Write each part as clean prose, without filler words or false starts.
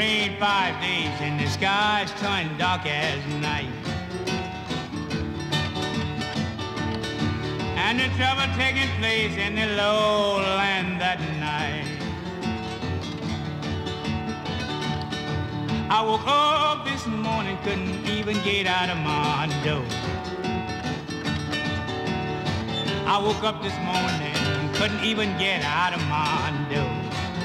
rained 5 days and the skies turned dark as night. And the trouble taking place in the lowland that night. I woke up this morning, couldn't even get out of my door. I woke up this morning, couldn't even get out of my door.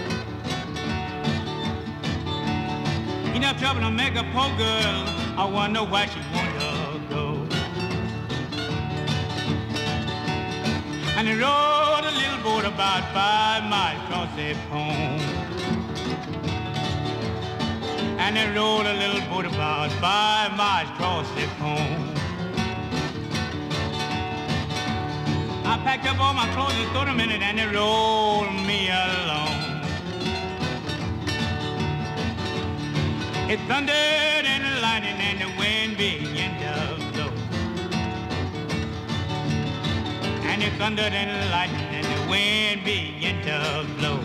Enough trouble to make a poor girl, I wonder why she wanna go. And they rowed a little boat about 5 miles across the pond. And they rowed a little boat about 5 miles across the pond. I packed up all my clothes and threw them in it, and they rolled me along. It thundered and the lightning and the wind began to blow. And it thundered and the lightning and the wind began to blow.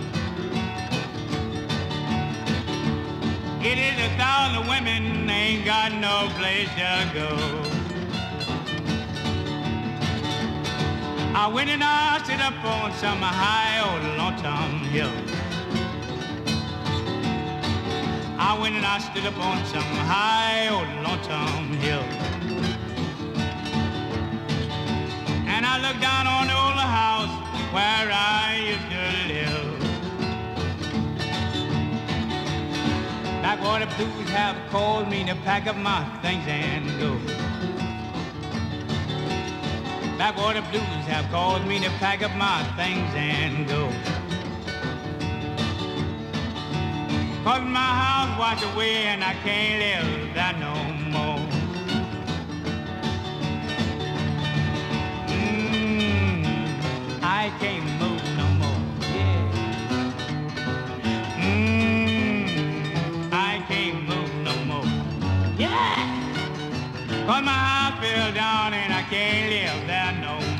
It is 1,000 women, ain't got no place to go. I went and I stood up on some high old lonesome hill. I went and I stood up on some high old lonesome hill. And I looked down on the old house where I used to live. Backwater blues have called me to pack up my things and go. Backwater blues have called me to pack up my things and go. 'Cause my house washed away and I can't live there no more. I can't move no more, yeah. I can't move no more, yeah. 'Cause my house fell down and I can't live there no more.